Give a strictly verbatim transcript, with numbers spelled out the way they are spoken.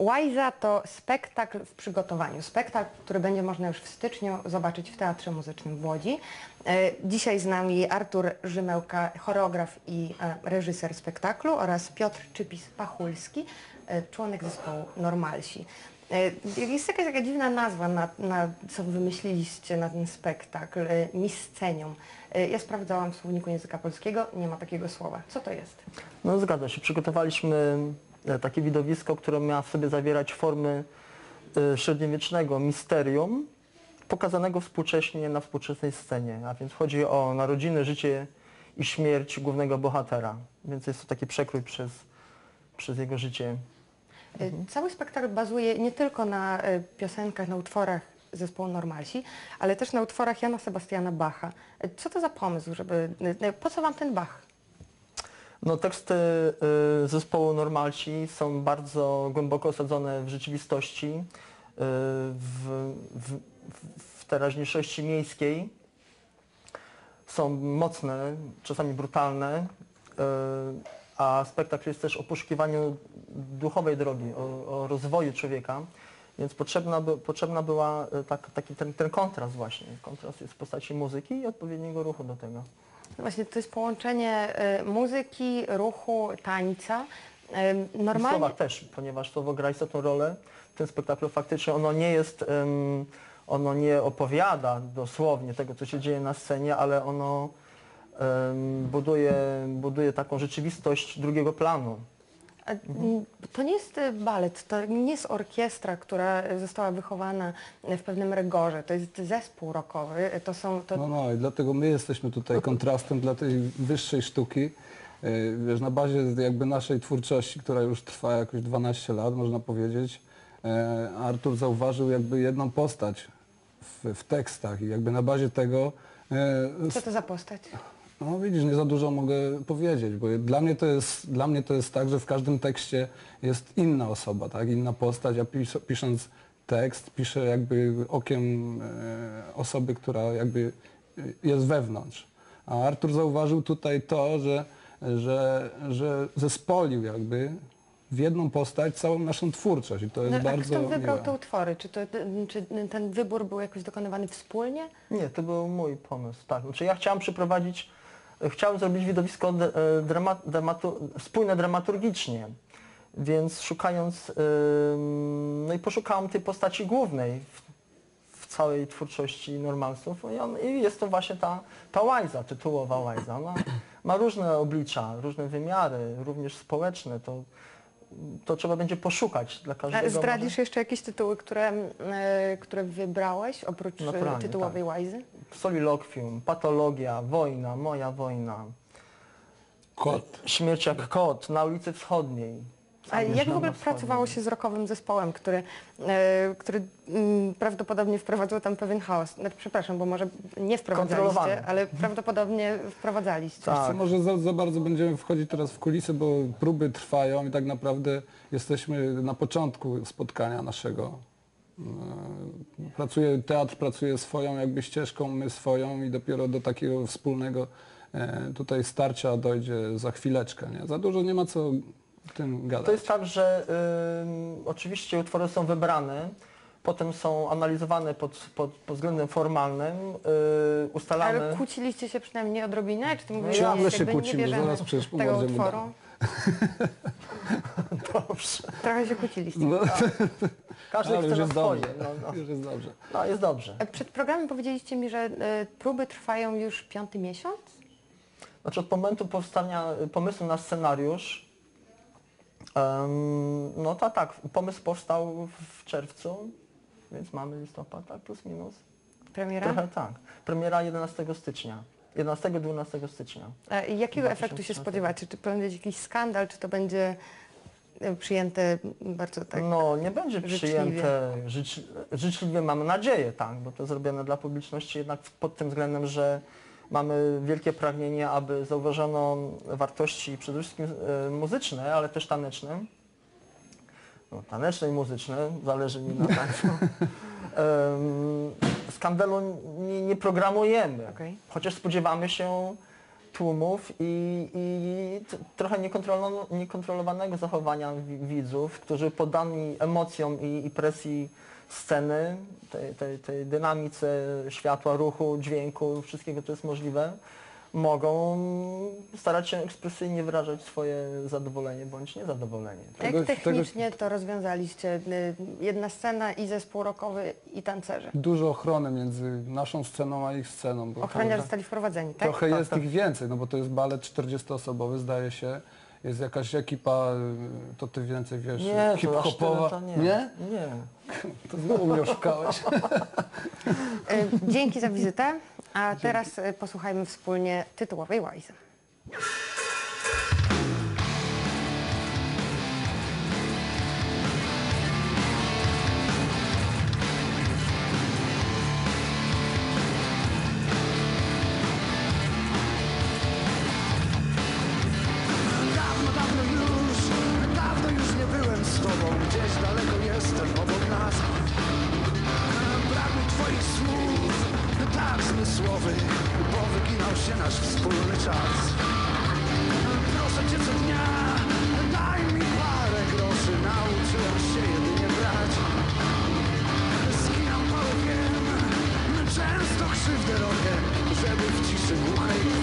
Łajza to spektakl w przygotowaniu. Spektakl, który będzie można już w styczniu zobaczyć w Teatrze Muzycznym w Łodzi. Dzisiaj z nami Artur Rzymełka, choreograf i reżyser spektaklu, oraz Piotr Czypis-Pachulski, członek zespołu Normalsi. Jest jakaś taka dziwna nazwa, na, na co wymyśliliście na ten spektakl, miscenium. Ja sprawdzałam w słowniku języka polskiego, nie ma takiego słowa. Co to jest? No zgadza się. Przygotowaliśmy takie widowisko, które miało w sobie zawierać formy średniowiecznego misterium, pokazanego współcześnie na współczesnej scenie. A więc chodzi o narodziny, życie i śmierć głównego bohatera. Więc jest to taki przekrój przez, przez jego życie. Mhm. Cały spektakl bazuje nie tylko na piosenkach, na utworach zespołu Normalsi, ale też na utworach Jana Sebastiana Bacha. Co to za pomysł, żeby... Po co wam ten Bach? No, teksty y, zespołu Normalsi są bardzo głęboko osadzone w rzeczywistości, y, w, w, w teraźniejszości miejskiej. Są mocne, czasami brutalne, y, a spektakl jest też o poszukiwaniu duchowej drogi, o, o rozwoju człowieka, więc potrzebna, by, potrzebna była tak, taki ten, ten kontrast właśnie. Kontrast jest w postaci muzyki i odpowiedniego ruchu do tego. Właśnie to jest połączenie y, muzyki, ruchu, tańca. Y, normalnie... Słowa też, ponieważ słowo gra istotną rolę w tym spektaklu. Faktycznie ono nie jest, um, ono nie opowiada dosłownie tego, co się dzieje na scenie, ale ono um, buduje, buduje taką rzeczywistość drugiego planu. A, mhm. To nie jest balet, to nie jest orkiestra, która została wychowana w pewnym rygorze, to jest zespół rockowy, to są... To... No, no i dlatego my jesteśmy tutaj kontrastem dla tej wyższej sztuki. Wiesz, na bazie jakby naszej twórczości, która już trwa jakoś dwanaście lat, można powiedzieć, Artur zauważył jakby jedną postać w, w tekstach i jakby na bazie tego... Co to za postać? No widzisz, nie za dużo mogę powiedzieć, bo dla mnie to jest, dla mnie to jest tak, że w każdym tekście jest inna osoba, tak, inna postać. Ja pis, pisząc tekst, piszę jakby okiem e, osoby, która jakby jest wewnątrz. A Artur zauważył tutaj to, że, że, że zespolił jakby w jedną postać całą naszą twórczość i to jest no, bardzo a kto wybrał miłe. te utwory? Czy, to, czy ten wybór był jakoś dokonywany wspólnie? Nie, to był mój pomysł, tak. Znaczy ja chciałem przeprowadzić, chciałem zrobić widowisko de, drama, dramatu, spójne dramaturgicznie, więc szukając, yy, no i poszukałem tej postaci głównej w, w całej twórczości Normalsów i, on, i jest to właśnie ta, ta łajza, tytułowa łajza. Ona ma różne oblicza, różne wymiary, również społeczne. To, to trzeba będzie poszukać dla każdego. A zdradzisz może... jeszcze jakieś tytuły, które, e, które wybrałeś, oprócz Naturalnie, tytułowej tak. łajzy? Solilokwium, patologia, wojna, moja wojna. Kot. Śmierć jak kot na ulicy Wschodniej. A jak w ogóle pracowało się z rockowym zespołem, który, e, który m, prawdopodobnie wprowadzał tam pewien chaos? Znaczy, przepraszam, bo może nie wprowadzaliście, ale prawdopodobnie wprowadzaliście. Tak. Co, może za, za bardzo będziemy wchodzić teraz w kulisy, bo próby trwają i tak naprawdę jesteśmy na początku spotkania naszego. Pracuje, teatr pracuje swoją jakby ścieżką, my swoją i dopiero do takiego wspólnego e, tutaj starcia dojdzie za chwileczkę. Nie? Za dużo nie ma co w tym gadać. To jest tak, że y, oczywiście utwory są wybrane, potem są analizowane pod, pod, pod względem formalnym, y, ustalane... Ale kłóciliście się przynajmniej odrobinę? Czy ty mówisz, Ciągle że się jakby kłócimy, nie bierzemy zaraz przecież tego pomożemy utworu? dalej. Dobrze. Trochę się kłóciliście. No, Każdy ale chce już na jest swoje. dobrze. No, no. Już jest dobrze. no jest dobrze. Przed programem powiedzieliście mi, że e, próby trwają już piąty miesiąc? Znaczy od momentu powstania pomysłu na scenariusz, um, no tak, tak, pomysł powstał w czerwcu, więc mamy listopad, tak, plus minus. Premiera? Trochę tak. Premiera jedenastego stycznia. jedenastego dwunastego stycznia. A jakiego efektu się spodziewacie? Czy to będzie jakiś skandal, czy to będzie przyjęte bardzo tak No nie będzie życzliwie? przyjęte życz, życzliwie, mamy nadzieję, tak, bo to zrobione dla publiczności jednak pod tym względem, że mamy wielkie pragnienie, aby zauważono wartości przede wszystkim e, muzyczne, ale też taneczne. No, taneczne i muzyczne, zależy mi na tańcu. Um, skandalu nie, nie programujemy, Okay. chociaż spodziewamy się tłumów i, i t- trochę niekontrolo- niekontrolowanego zachowania wi- widzów, którzy poddani emocjom i, i presji sceny, tej, tej, tej dynamice światła, ruchu, dźwięku, wszystkiego, co jest możliwe, mogą starać się ekspresyjnie wyrażać swoje zadowolenie bądź niezadowolenie. Tak? Tego- Jak technicznie to rozwiązaliście? Y, Jedna scena i zespół rockowy i tancerze. Dużo ochrony między naszą sceną a ich sceną. Bo Ochroniarze to- zostali wprowadzeni, tak? Trochę Tak, jest tak. ich więcej, no bo to jest balet czterdziestoosobowy, zdaje się. Jest jakaś ekipa, y, to ty więcej wiesz, Nie, to aż tyle hip-hopowa. to nie. Nie? Nie. To znowu mnie oszukałeś. Y, Dzięki za wizytę, a teraz y, posłuchajmy wspólnie tytułowej Łajzy. Dawno, dawno już, dawno już nie byłem z tobą. Gdzieś daleko jestem obok nas. Brak mi twoich słów, tak zmysłowych, bo wyginał się nasz wspólny czas. Proszę cię co dnia, daj mi parę groszy. Nauczyłem się jedynie brać. Skinam pałykiem, często krzywdę robię, żeby w ciszy głuchej